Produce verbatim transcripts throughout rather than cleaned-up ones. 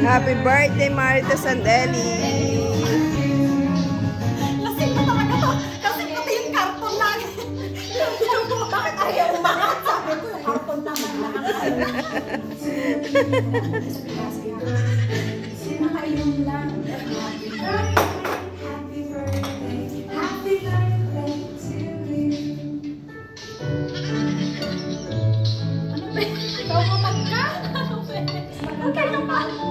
Happy birthday, Marites and Eli. Lasing na talaga to. Kasi pati yung karton lang. Bakit ayaw umangat? Sabi ko, yung karton naman lang. Nakainom lang. Happy birthday. Happy birthday to you. Ano ba? Ikaw mamagka? Ano ba? Ang kaya pa ako.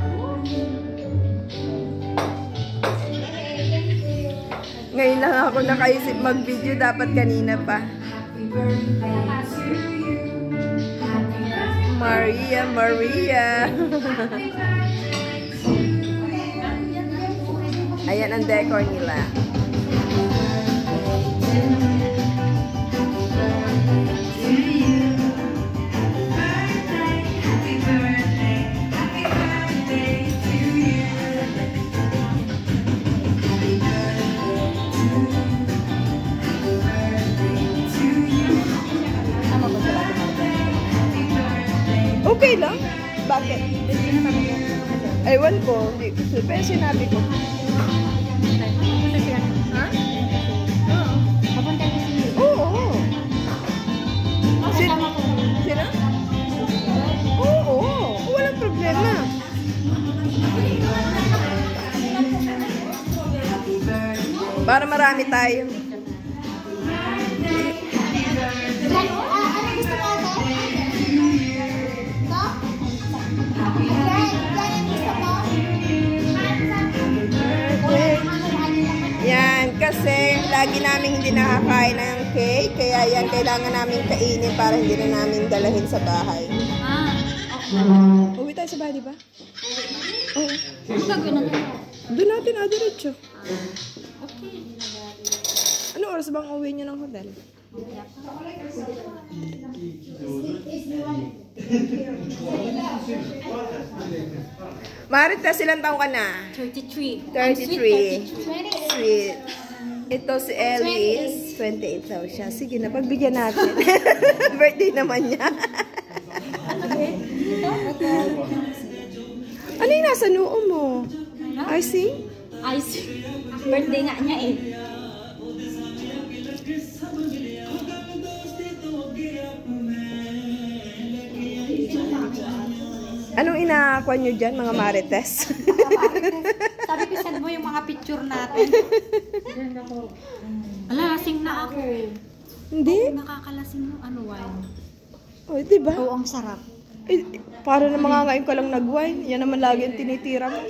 Ngayon lang ako nakaisip mag-video, dapat kanina pa. Maria, Maria. Ayan ang decor nila. Okay lang? Bakit? Ewan ko. Pero sinabi ko. Ha? Oo. Oo. Sino? Sino? Oo. Walang problema. Para marami tayo. Yan, kasi lagi namin hindi nakakain ng cake, kaya yan kailangan namin kainin para hindi na namin dalahin sa bahay. Ah, okay. Uwi tayo sa bahay, di ba? Oo. Ano gagawin natin? Doon natin, ah, diretso. Okay. Ano oras bang uwi nyo ng hotel? Marites, ilang taong ka na? thirty-three. thirty-three. Sweet. Ito si Ellie is twenty-eight daw siya. Sige na, pagbigyan natin. Birthday naman niya. Ano yung nasa noo mo? Icing? Icing. Birthday nga niya eh. Anong inakuha nyo dyan, mga Marites? Sabi ko, send mo yung mga picture natin. Ala, lasing na ako. Hindi? Oo, nakakalasing yung ano, wine. Oh, diba? Oo, ang sarap. Eh, para na mga ngayon ka lang nag-wine. Yan naman lagi yung tinitira mo.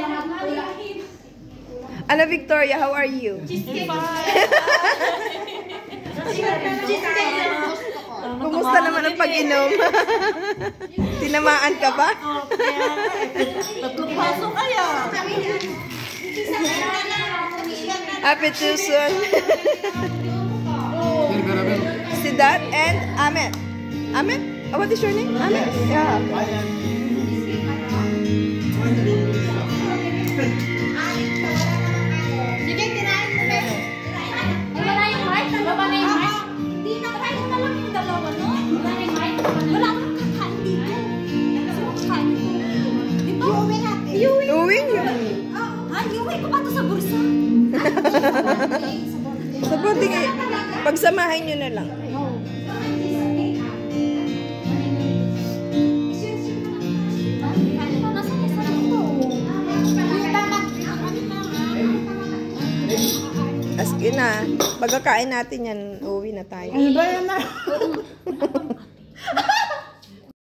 Ano, Victoria, how are you? Kumusta naman ang pag-inom? Tinamaan ka ba? Oo, kaya tatlong paso kaya. Happy Tuesday. Si Dad and Ahmed. Ahmed? Oh, what is your name? Ahmed? Yeah. Sige, kinain mo na. Wala na yung rice? Wala na yung rice? Hindi na, try mo na lang yung dalawa, no? Wala na yung rice? Wala akong kakain dito. Kasi mo kakain ko. Dito? Iuwi natin. Iuwi nyo. Ah, iuwi ko pa ito sa bursa. Sa buting eh. Pagsamahin nyo na lang. As in na, pagkakain natin yan, uwi na tayo. Ano ba yan na?